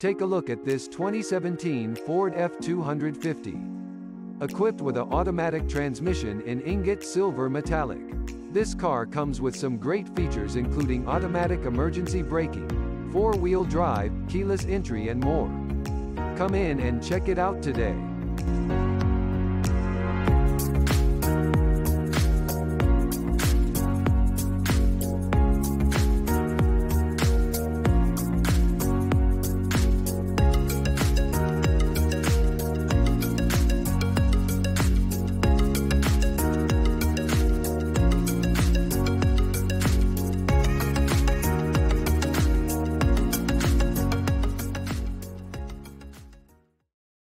Take a look at this 2017 Ford F-250. Equipped with an automatic transmission in ingot silver metallic. This car comes with some great features including automatic emergency braking, 4-wheel drive, keyless entry and more. Come in and check it out today.